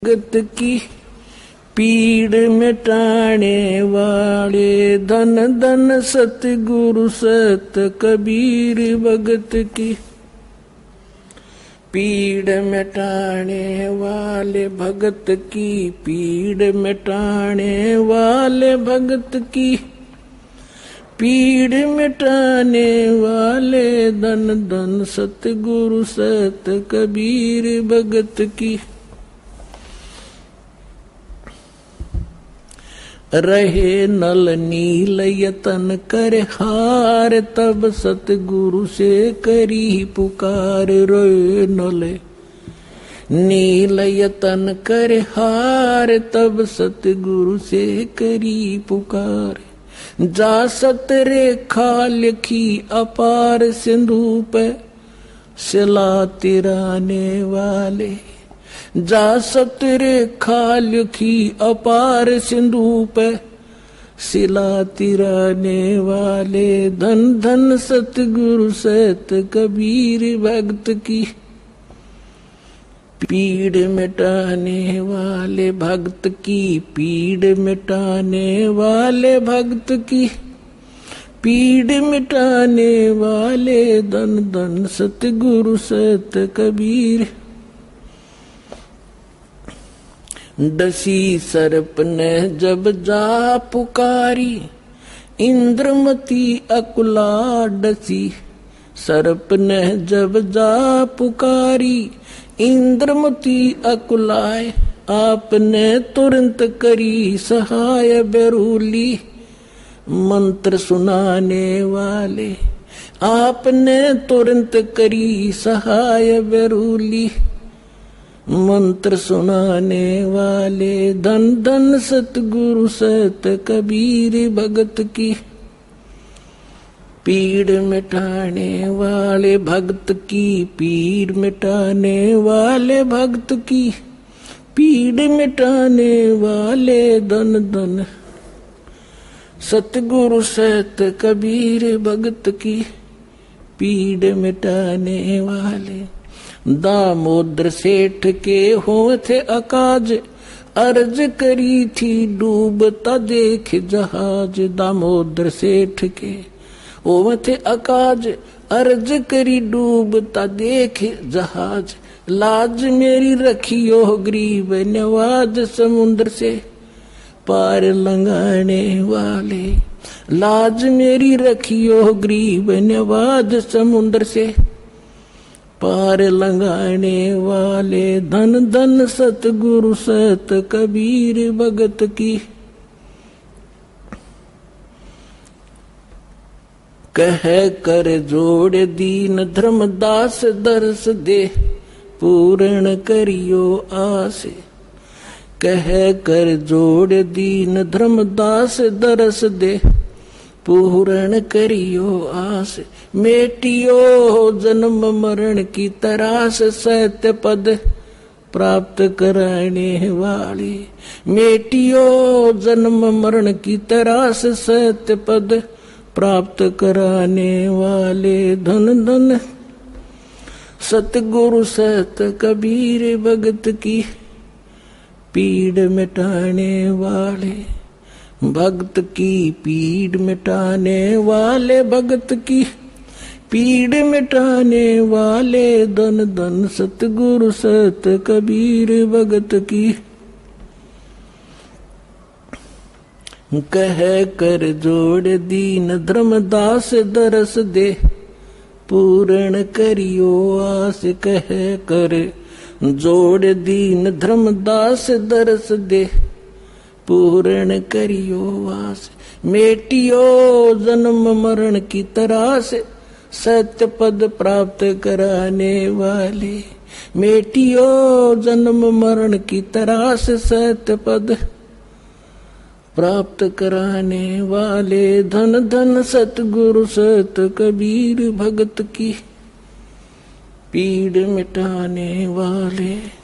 भगत की पीड़ मिटाने वाले धन धन सतगुरु सत कबीर भगत की पीड़ मिटाने वाले भगत की पीड़ मिटाने वाले भगत की पीड़ मिटाने वाले धन धन सतगुरु सत कबीर भगत की रहे नल नील यतन कर हार तब सतगुरु से करी पुकार रोए नल नील यतन कर हार तब सतगुरु से करी पुकार जा सत रेखा लिखी अपार सिंधु पे सिला तिराने वाले जा सत रेखा लिखी अपार सिंधु पे सिला तिराने वाले धन धन सतगुरु सत कबीर भगत की पीड़ मिटाने वाले भक्त की पीड़ मिटाने वाले भक्त की पीड़ मिटाने वाले धन धन सतगुरु सत कबीर डसी सर्प ने जब जा पुकारी इंद्रमती अकुला डसी सर्प ने जब जा पुकारी इंद्रमती अकुलाए आपने तुरंत करी सहाय बेरूली मंत्र सुनाने वाले आपने तुरंत करी सहाय बेरूली मंत्र सुनाने वाले धन धन सतगुरु सत कबीर भगत की पीड़ मिटाने वाले भक्त की पीड़ मिटाने वाले भक्त की पीड़ मिटाने वाले धन धन सतगुरु सत कबीर भगत की पीड़ मिटाने वाले दामोदर सेठ के हो थे अकाज अर्ज करी थी डूबता देख जहाज दामोदर सेठ के हो थे अकाज अर्ज करी डूबता देख जहाज लाज मेरी रखियो गरीब नवाज समुद्र से पार लंघाने वाले लाज मेरी रखियो गरीब नवाज समुद्र से पार लंघाने वाले धन धन सतगुरु सत कबीर भगत की कह कर जोड़ दीन धर्मदास दर्श दे पूर्ण करियो आस कह कर जोड़ दीन धर्मदास दर्श दे पूर्ण करियो आस मेटियो जन्म मरण की तरास सत्य पद प्राप्त कराने वाले मेटियो जन्म मरण की तरास सत्य पद प्राप्त कराने वाले धन धन सतगुरु सत कबीर भगत की पीड़ मिटाने वाले भक्त की पीड़ मिटाने वाले भगत की पीड़ मिटाने वाले धन धन सतगुरु सत कबीर भगत की कह कर जोड़ दीन धर्मदास दरस दे पूर्ण करियो आस कह कर जोड़ दीन धर्मदास दरस दे पूर्ण करियो आस मेटियो जन्म मरण की तरास सत्य पद प्राप्त कराने वाले मेटियो जन्म मरण की तरास सत्य पद प्राप्त कराने वाले धन धन सतगुरु सत कबीर भगत की पीड़ मिटाने वाले